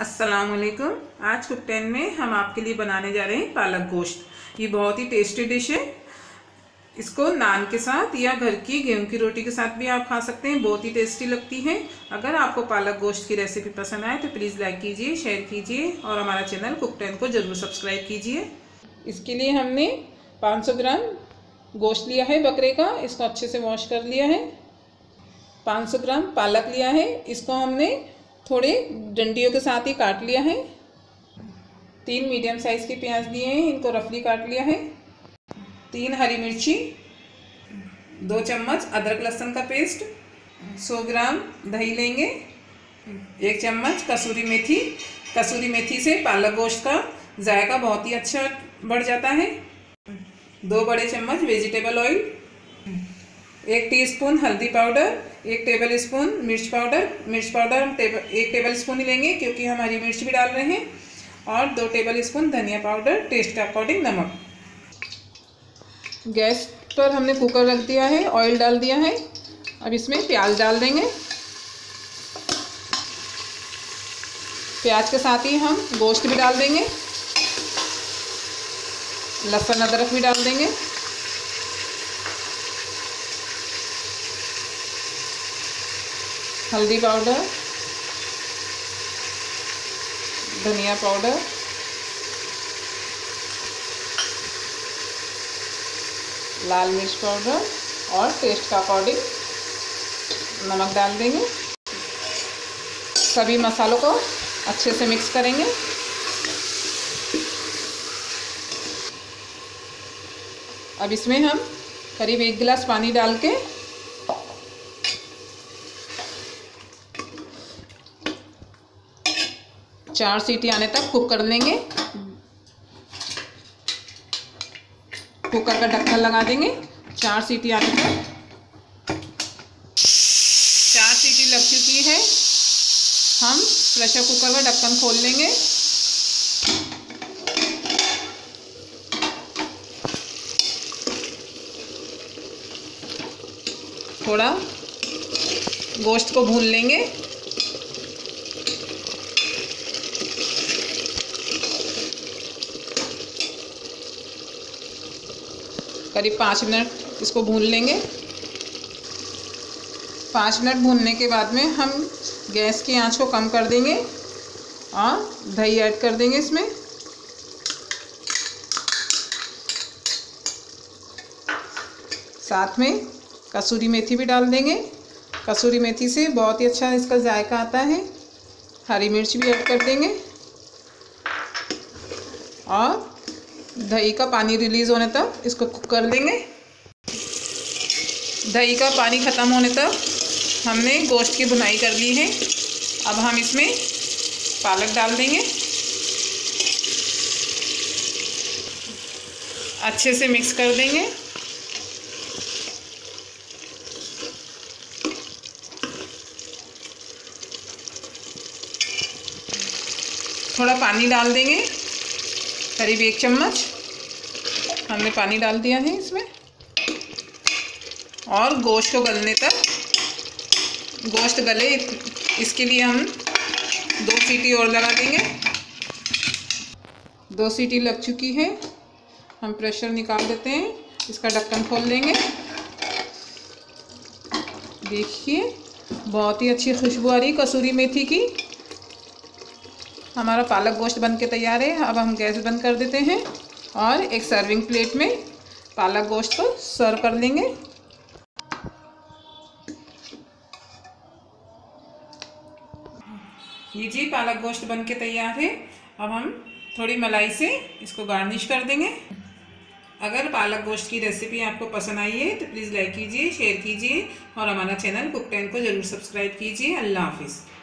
अस्सलामुअलैकुम। आज कुकटेन में हम आपके लिए बनाने जा रहे हैं पालक गोश्त। ये बहुत ही टेस्टी डिश है। इसको नान के साथ या घर की गेहूं की रोटी के साथ भी आप खा सकते हैं, बहुत ही टेस्टी लगती है। अगर आपको पालक गोश्त की रेसिपी पसंद आए तो प्लीज़ लाइक कीजिए, शेयर कीजिए और हमारा चैनल कुकटेन को ज़रूर सब्सक्राइब कीजिए। इसके लिए हमने 500 ग्राम गोश्त लिया है बकरे का, इसको अच्छे से वॉश कर लिया है। 500 ग्राम पालक लिया है, इसको हमने थोड़े डंडियों के साथ ही काट लिया है। 3 मीडियम साइज़ के प्याज लिए हैं, इनको रफली काट लिया है। 3 हरी मिर्ची, 2 चम्मच अदरक लहसुन का पेस्ट, 100 ग्राम दही लेंगे, 1 चम्मच कसूरी मेथी। कसूरी मेथी से पालक गोश्त का जायका बहुत ही अच्छा बढ़ जाता है। 2 बड़े चम्मच वेजिटेबल ऑयल, 1 टीस्पून हल्दी पाउडर, 1 टेबल स्पून मिर्च पाउडर। मिर्च पाउडर हम 1 टेबल स्पून ही लेंगे क्योंकि हम हरी मिर्च भी डाल रहे हैं, और 2 टेबल स्पून धनिया पाउडर, टेस्ट के अकॉर्डिंग नमक। गैस पर हमने कुकर रख दिया है, ऑयल डाल दिया है। अब इसमें प्याज डाल देंगे। प्याज के साथ ही हम गोश्त भी डाल देंगे, लहसुन अदरक भी डाल देंगे। हल्दी पाउडर, धनिया पाउडर, लाल मिर्च पाउडर और टेस्ट का अकॉर्डिंग नमक डाल देंगे। सभी मसालों को अच्छे से मिक्स करेंगे। अब इसमें हम करीब 1 गिलास पानी डाल के 4 सीटी आने तक कुक कर लेंगे। कुकर का ढक्कन लगा देंगे 4 सीटी आने तक। 4 सीटी लग चुकी है, हम प्रेशर कुकर का ढक्कन खोल लेंगे। थोड़ा गोश्त को भून लेंगे। करीब 5 मिनट इसको भून लेंगे। 5 मिनट भूनने के बाद में हम गैस की आंच को कम कर देंगे और दही ऐड कर देंगे इसमें। साथ में कसूरी मेथी भी डाल देंगे। कसूरी मेथी से बहुत ही अच्छा इसका जायका आता है। हरी मिर्च भी ऐड कर देंगे और दही का पानी रिलीज़ होने तक इसको कुक कर देंगे। दही का पानी ख़त्म होने तक हमने गोश्त की भुनाई कर ली है। अब हम इसमें पालक डाल देंगे, अच्छे से मिक्स कर देंगे। थोड़ा पानी डाल देंगे, करीब 1 चम्मच हमने पानी डाल दिया है इसमें, और गोश्त को गलने तक, गोश्त गले इसके लिए हम 2 सीटी और लगा देंगे। 2 सीटी लग चुकी है, हम प्रेशर निकाल देते हैं। इसका ढक्कन खोल देंगे। देखिए बहुत ही अच्छी खुशबू आ रही कसूरी मेथी की। हमारा पालक गोश्त बन के तैयार है। अब हम गैस बंद कर देते हैं और एक सर्विंग प्लेट में पालक गोश्त को सर्व कर लेंगे। ये जी पालक गोश्त बन के तैयार है। अब हम थोड़ी मलाई से इसको गार्निश कर देंगे। अगर पालक गोश्त की रेसिपी आपको पसंद आई है तो प्लीज़ लाइक कीजिए, शेयर कीजिए और हमारा चैनल कुकटेन को ज़रूर सब्सक्राइब कीजिए। अल्लाह हाफिज़।